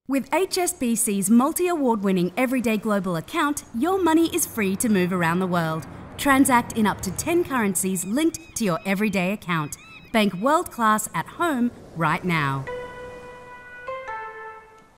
With HSBC's multi-award-winning Everyday Global account, your money is free to move around the world. Transact in up to 10 currencies linked to your Everyday account. Bank world-class at home right now.